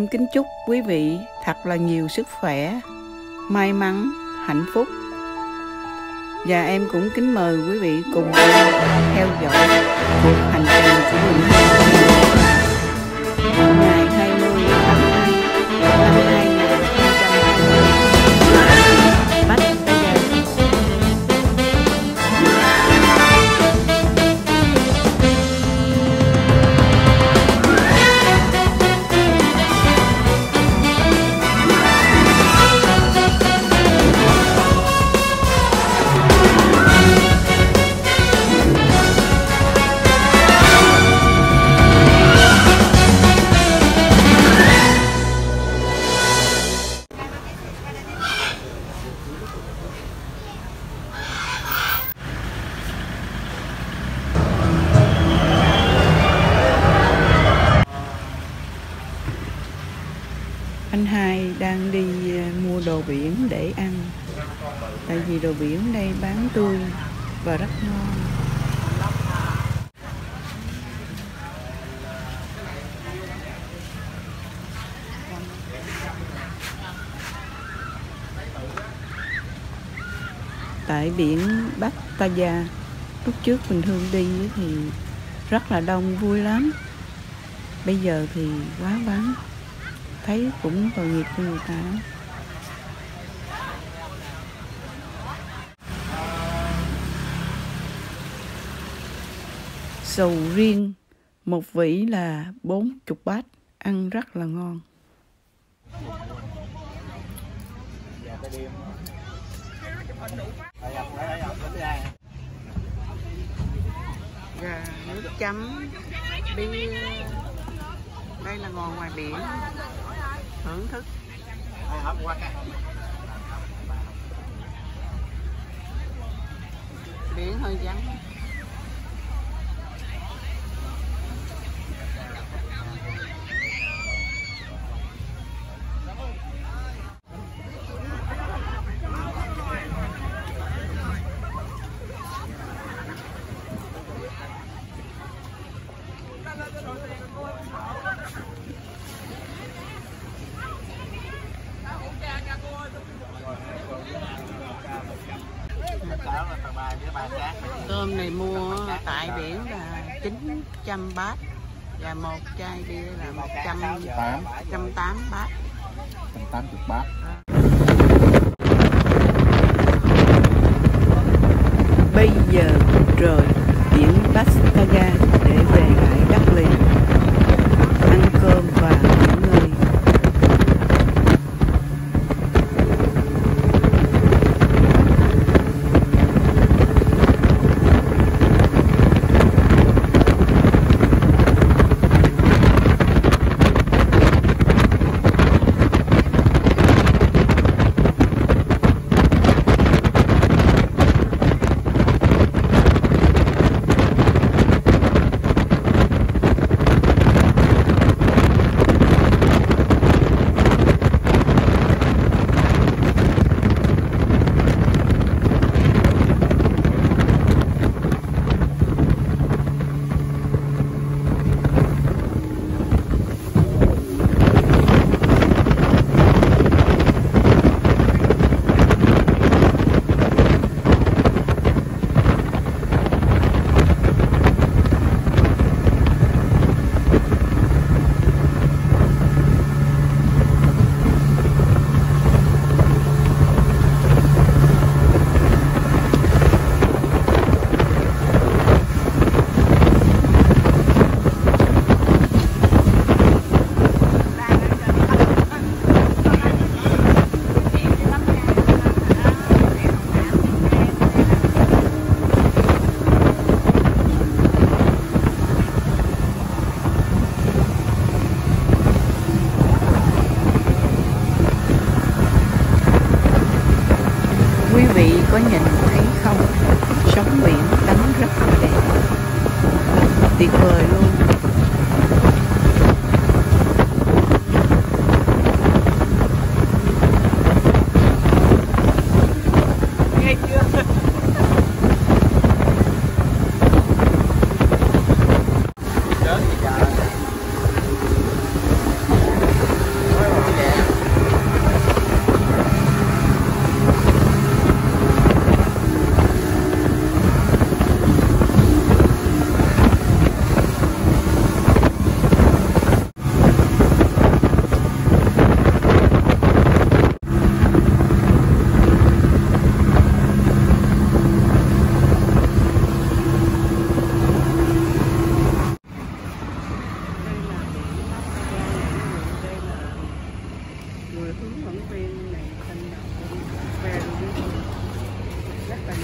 em kính chúc quý vị thật là nhiều sức khỏe, may mắn, hạnh phúc. Và em cũng kính mời quý vị cùng theo dõi cuộc hành trình của mình ngày 20 tháng 2 năm 2020 Bách Taya. Anh hai đang đi mua đồ biển để ăn. Tại vì đồ biển đây bán tươi và rất ngon. Tại biển Bách Taya, lúc trước mình thường đi thì rất là đông, vui lắm. Bây giờ thì quá vắng, thấy cũng tội nghiệp cho người ta. Sầu riêng một vỉ là 40 bát, ăn rất là ngon. Gà nước chấm bia, đây là ngồi ngoài biển thưởng thức. Biển hơi vắng. Tôm này mua tại biển là 900 bát và một chai bia là 180 bát. 180 bát. Bây giờ rời biển Bách Taya để về lại đất liền, ăn cơm và nghỉ ngơi. Quý vị có nhìn thấy không? Sóng biển đánh rất là đẹp, tuyệt vời luôn. Nghe chưa?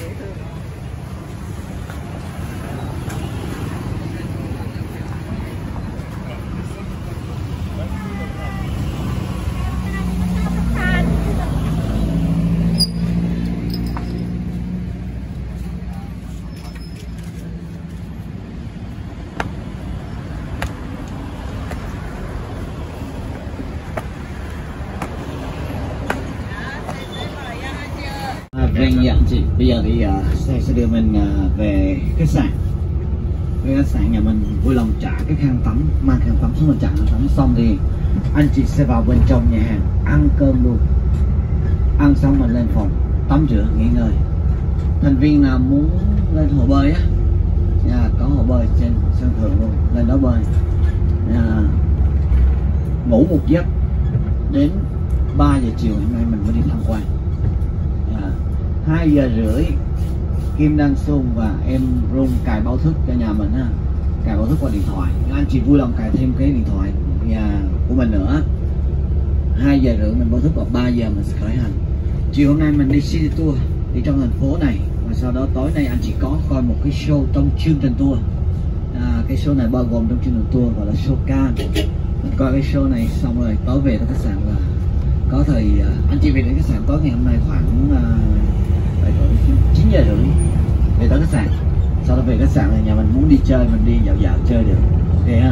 Vâng, dạ chị. Bây giờ thì sẽ đưa mình về khách sạn. Về khách sạn nhà mình vui lòng trả cái khăn tắm, mang khăn tắm xuống mình trả khăn tắm xong thì anh chị sẽ vào bên trong nhà hàng ăn cơm luôn. Ăn xong mình lên phòng tắm rửa nghỉ ngơi. Thành viên nào muốn lên hồ bơi á, có hồ bơi trên sân thượng luôn, lên đó bơi. Ngủ một giấc đến 3 giờ chiều hôm nay mình mới đi tham quan. 2 giờ rưỡi Kim Đăng Xuân và em Rung cài báo thức cho nhà mình ha, cài báo thức qua điện thoại. Anh chị vui lòng cài thêm cái điện thoại nhà của mình nữa. 2 giờ rưỡi mình báo thức, vào 3 giờ mình sẽ khởi hành. Chiều hôm nay mình đi city tour, đi trong thành phố này, và sau đó tối nay anh chị có coi một cái show trong chương trình tour. Cái show này bao gồm trong chương trình tour gọi là show ca. Mình coi cái show này xong rồi tối về tới khách sạn và có thời anh chị về đến khách sạn tối ngày hôm nay khoảng 9 giờ rưỡi về tới khách sạn. Sau đó về khách sạn này nhà mình muốn đi chơi mình đi dạo dạo chơi được, ok ha.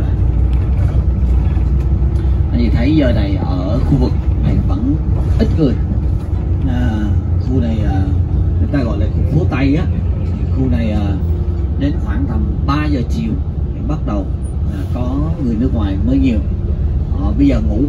Anh chị thấy giờ này ở khu vực này vẫn ít người. Khu này người ta gọi là khu phố Tây á. Khu này đến khoảng tầm 3 giờ chiều thì bắt đầu có người nước ngoài mới nhiều. Bây giờ ngủ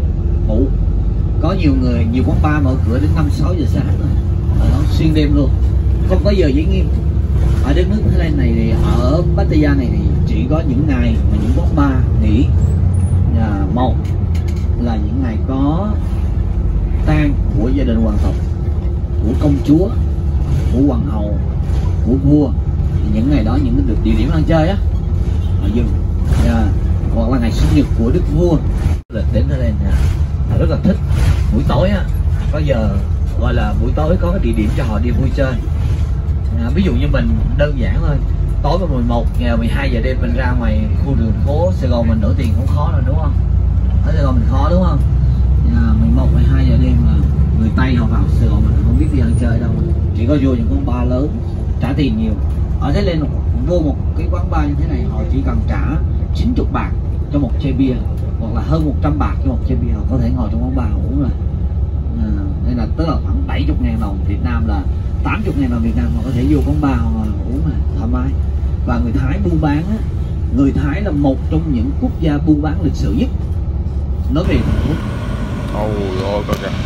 có nhiều người, nhiều quán bar mở cửa đến 5-6 giờ sáng rồi, nó xuyên đêm luôn, không có giờ giới nghiêm. Ở đất nước Thái Lan này thì ở Pattaya này thì chỉ có những ngày mà những quán bar nghỉ. Một là những ngày có tang của gia đình hoàng tộc, của công chúa, của hoàng hậu, của vua, thì những ngày đó những cái địa điểm ăn chơi á họ dừng. Hoặc là ngày sinh nhật của đức vua lịch đến Thái Lan rất là thích. Buổi tối á có giờ gọi là buổi tối có cái địa điểm cho họ đi vui chơi. Ví dụ như mình đơn giản thôi, tối vào 11 giờ 12 giờ đêm mình ra ngoài khu đường phố Sài Gòn mình đổ tiền cũng khó rồi đúng không? Ở Sài Gòn mình khó đúng không? 11 12 giờ đêm là người Tây họ vào Sài Gòn mình không biết đi ăn chơi đâu, chỉ có vô những quán bar lớn trả tiền nhiều. Ở thế lên vô một cái quán bar như thế này họ chỉ cần trả 90 bạc cho một chai bia, hoặc là hơn 100 bạc cho một chai bia, họ có thể ngồi trong quán bar uống rồi. Nên là tức là khoảng 70.000 đồng Việt Nam, là 80.000 đồng Việt Nam họ có thể vô quán bar mà uống này thoải mái. Và người Thái buôn bán á, người Thái là một trong những quốc gia buôn bán lịch sử nhất nói về Trung Quốc. Ôi coi kìa.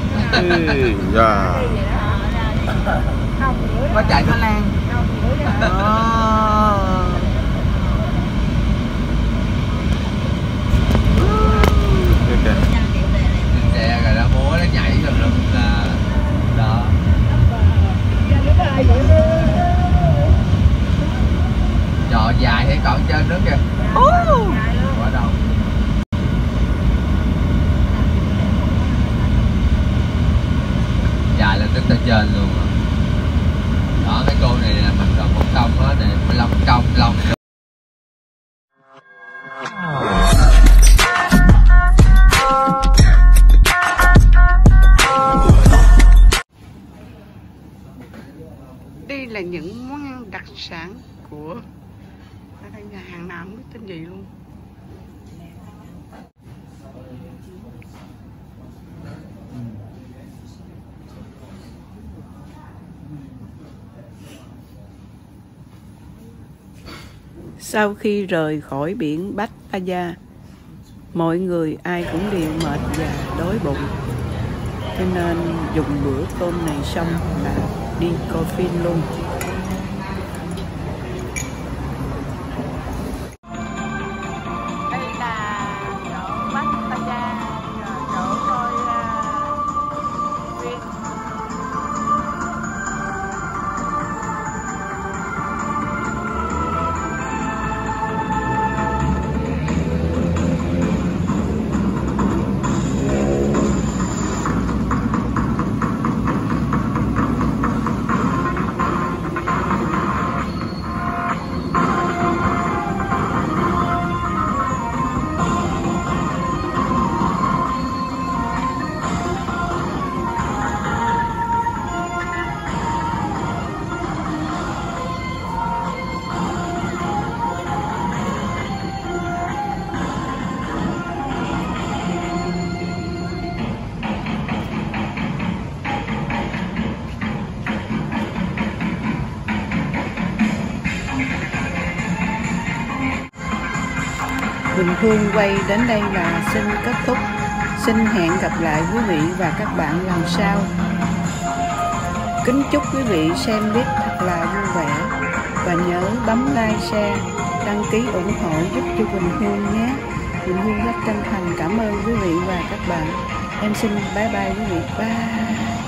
Có chạy Thái Lan. Xe rồi đó múa nó nhảy rồi là đó. Trò dài hay còn trên nữa kìa. Quá đâu. Dài là tức tới trên luôn. Đó cái cô này là mình còn một công đó để 15 công lòng. Đây là những món ăn đặc sản của ở đây, nhà hàng nào không biết tên gì luôn. Sau khi rời khỏi biển Pattaya, mọi người ai cũng đều mệt và đói bụng, cho nên dùng bữa cơm này xong là đi coi phim luôn. Đây là chỗ Pattaya, chỗ coi phim. Quỳnh Hương quay đến đây là xin kết thúc. Xin hẹn gặp lại quý vị và các bạn lần sau. Kính chúc quý vị xem clip thật là vui vẻ và nhớ bấm like, share, đăng ký ủng hộ giúp cho Quỳnh Hương nhé. Quỳnh Hương rất chân thành cảm ơn quý vị và các bạn. Em xin bye bye quý vị. Bye.